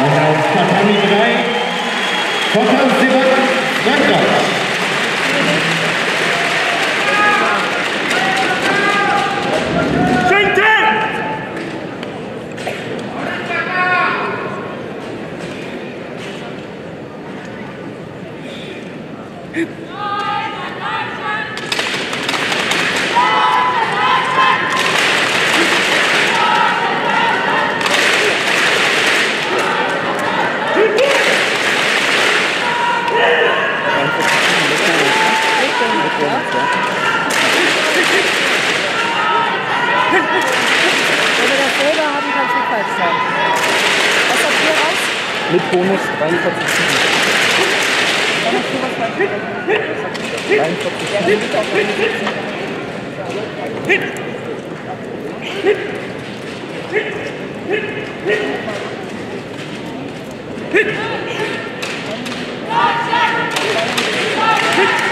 Und auf Tatami 3, Dr. Sebastian. Wenn wir das selber haben, kann es nicht falsch sein. Was habt ihr raus? Mit Bonus 43,7. Dann hast du was falsch gemacht. 43,7. Ja, das ist auch 43. Hit!